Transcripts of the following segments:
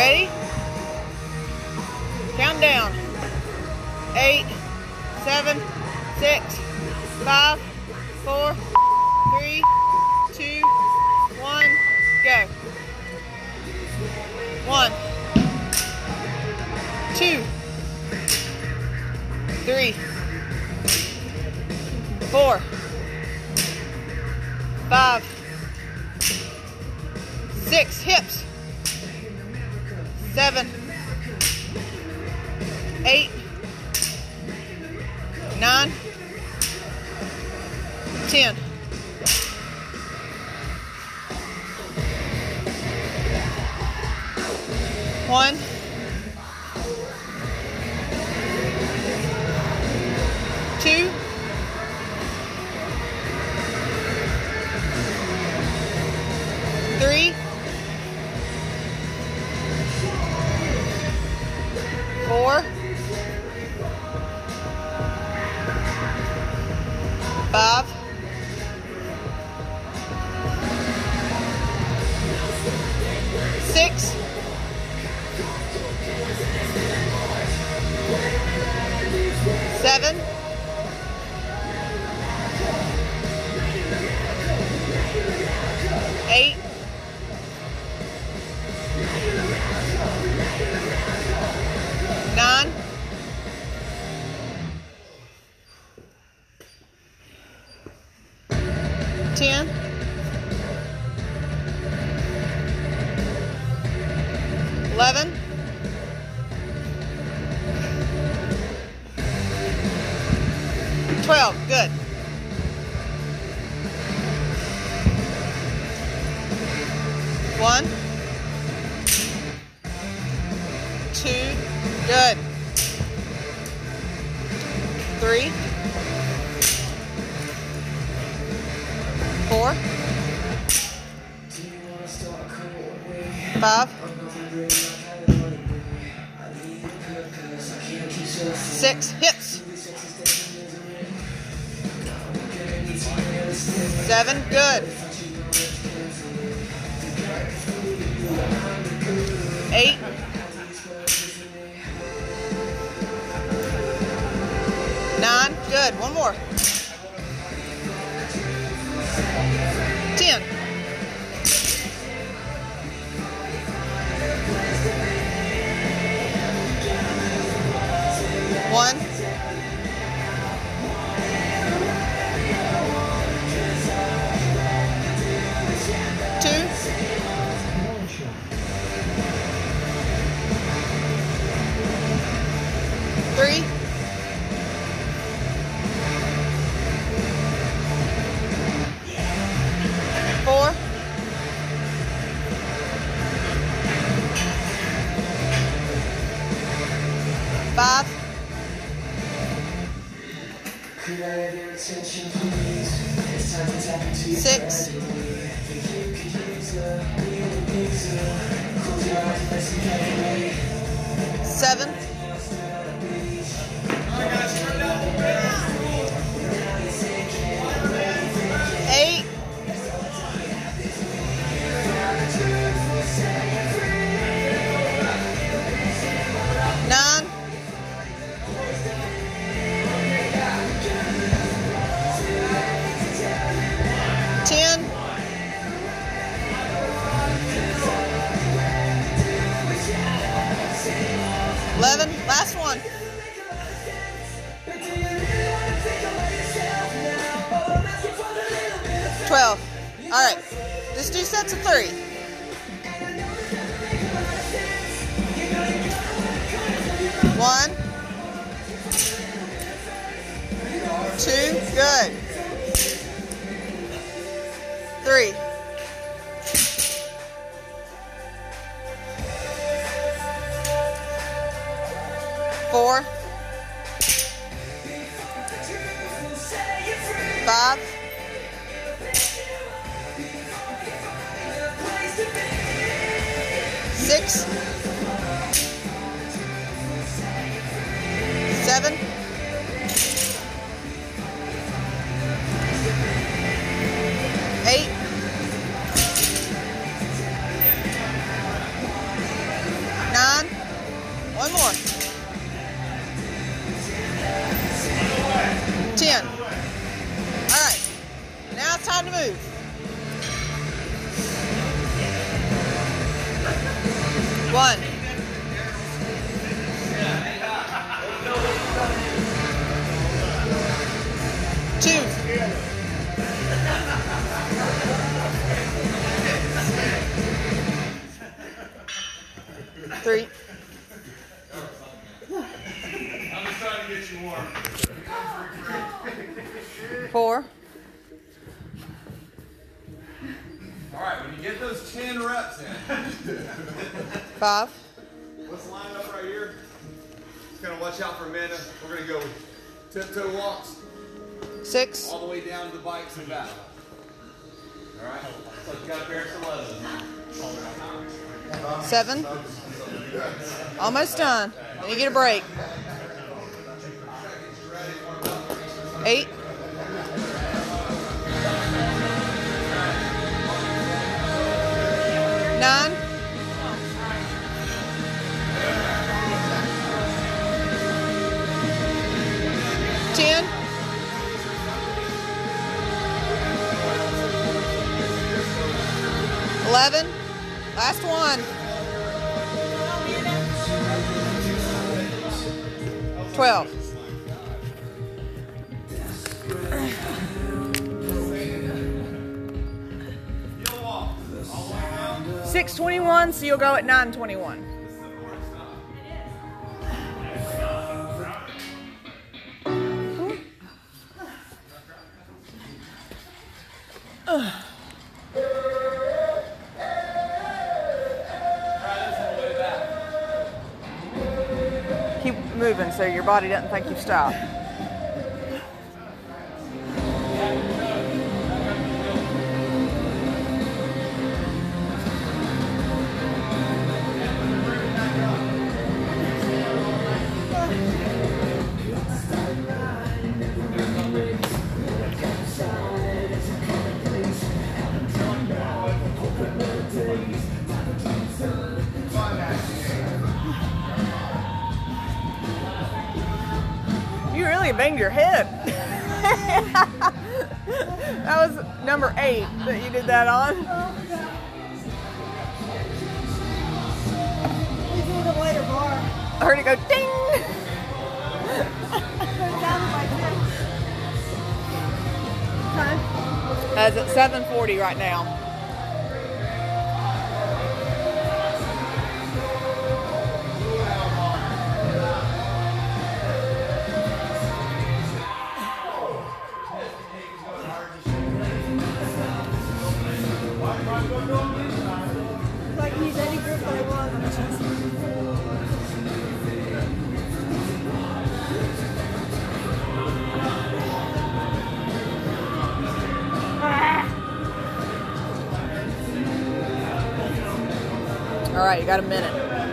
Ready? Count down. 8, 7, 6, 5, 4, 3, 2, 1, go. 1, 2, 3, 4, 5, 6, hips. 7, 8, 9, 10. 1, 2, 3, 4, 5, 6, 7, 8, 9, 10, 11, 12, good. 1, 2, good. 3, 4, 5, 6, hips. 7, good. 8, 9, good. One more. 10. 1, 2, 3, 4, 5, 6, 7, 8, 9, 10, 11, last one. 12. All right, let's do sets of 3. 1, 2, good. 3, 4, 5, 6, 7, 8, 9, One more. 10. All right. Now it's time to move. 1. 2. 3. I'm just trying to get you warm. 4. All right, when you get those 10 reps in. 5. Let's line up right here. Just gonna watch out for Amanda. We're gonna go tiptoe walks 6. all the way down to the bikes and back. All right. So you got a pair of stilettos. 7. Almost done. Then you get a break. 8. 9. 10. 11. Last one. 12. 6:21, so you'll go at 9:21. Keep moving so your body doesn't think you've stopped. You really banged your head. That was number 8 that you did that on. I heard it go ding. It's at 7:40 right now. Like he's any group that I want. All right, you got a minute.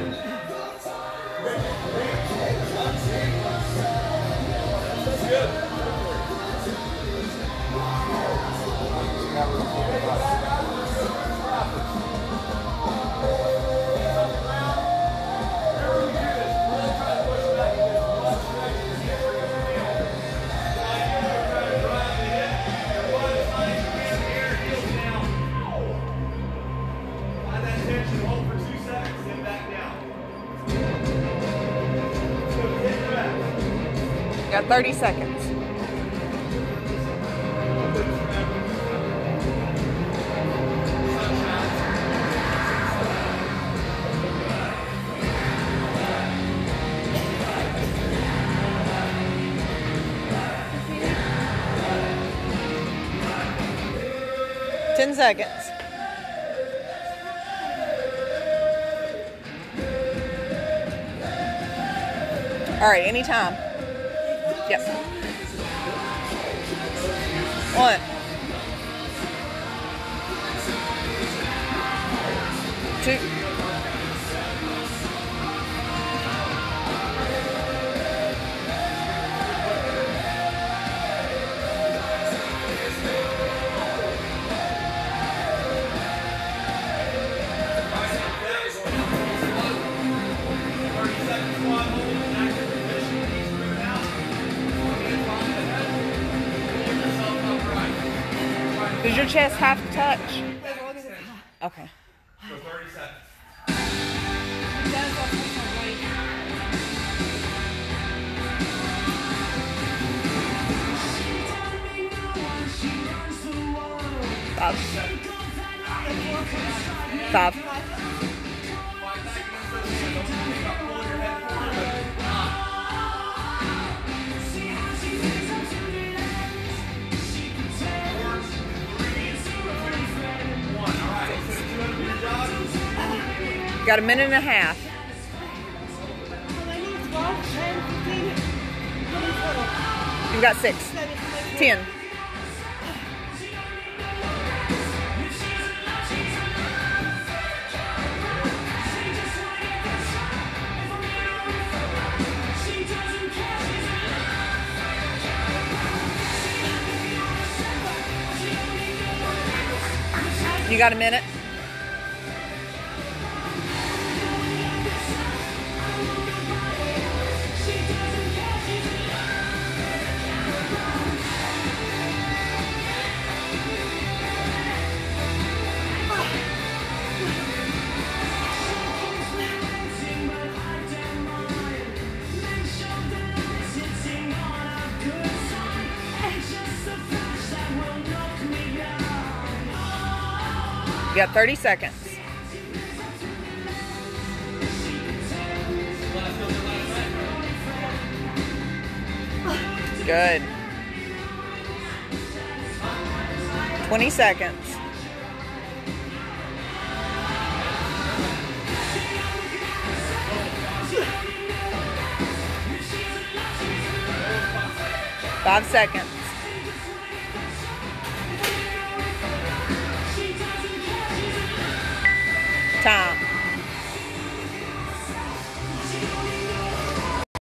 Got 30 seconds. Ten seconds. All right, anytime. Yep. 1. 2. 30 seconds. chest have to touch? As long as it's hot. Okay. So 30 seconds. It does all take my weight. Five. Five. Got a minute and a half. I need 12, 10, 15. How many total? You've got 6. 10. You got a minute? You got 30 seconds. Good. 20 seconds. Five seconds. Time.